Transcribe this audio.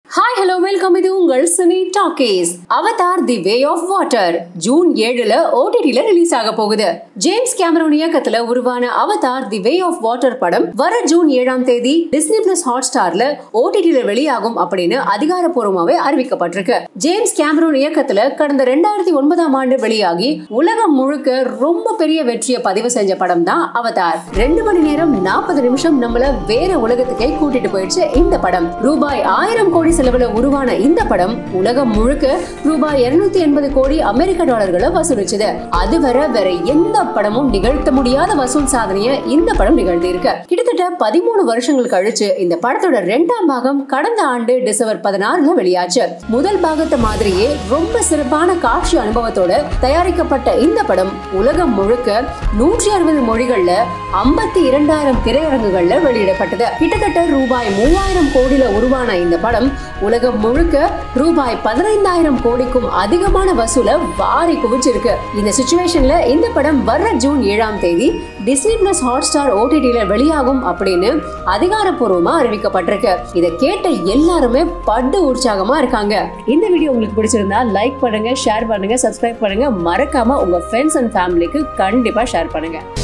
Hi, hello, welcome to உங்கள் cine talkies. Avatar the way of water June 7 OTT-ல release ஆக போகுது. James Cameron இயக்கத்துல உருவான Avatar the way of water படம் வர ஜூன் 7 டிஸ்னி பிளஸ் ஹாட்ஸ்டார்ல OTT-ல வெளியாகும் அப்படின்னு அதிகாரப்பூர்வமாவே அறிவிக்கப்பட்டிருக்கு. ஜேம்ஸ் கேமரூன் இயக்கத்துல கடந்த 2009 வெளியாகி உலகம் முழுக்க ரொம்ப பெரிய வெற்றியை பதிவு செஞ்ச படம் தான் அவதார். 2 மணி நேரம் 40 நிமிஷம் நம்மள வேற உலகத்துக்கே கூட்டிட்டு போயிடுச்சு இந்த படம். ரூபாய் 1000 கோடி செலவுல உருவான இந்த படம் உலகம் முழுக்க ரூபாய் 280 கோடி அமெரிக்க டாலர்களை வசூலிச்சது. அதுவரை வேற எந்த படமும் நிகழ்த்த முடியாத வசூல் சாதனையை இந்த படம் நிகழ்த்தி இருக்கு. கிட்டத்தட்ட 13 வருஷங்கள் கழிச்சு இந்த படத்தோட 2ஆம் பாகம் கடந்த ஆண்டு டிசம்பர் 16 வெளியாச்சு. முதல் பாகத்தை மாதிரியே ரொம்ப சிறப்பான காட்சி அனுபவத்தோட தயாரிக்கப்பட்ட இந்த படம் உலகம் முழுக்க 160 மொழிகள்ல 52,000 திரையரங்குகள்ல வெளியிடப்பட்டது. கிட்டத்தட்ட ரூபாய் 3000 கோடியில உருவான இந்த படம் உலகம் முழுக்க ரூபாய் 15,000 கோடிக்கும் அதிகமான வசூலை வாரி குவிச்சிருக்கு. இந்த சிச்சுவேஷன்ல இந்த படம் வர்ற ஜூன் 7 டிஸ்னி பிளஸ் ஹாட்ஸ்டார் OTT-ல வெளியாகும் அப்படின்னு அதிகாரப்பூர்வமா அறிவிக்கப்பட்டிருக்கு. இதை கேட்ட எல்லாருமே படு உற்சாகமா இருக்காங்க. இந்த வீடியோ உங்களுக்கு பிடிச்சிருந்தா லைக் பண்ணுங்க, ஷேர் பண்ணுங்க, சப்ஸ்கிரைப் பண்ணுங்க. மறக்காம உங்க ஃப்ரெண்ட்ஸ் அண்ட் ஃபேமிலிக்கு கண்டிப்பா ஷேர் பண்ணுங்க.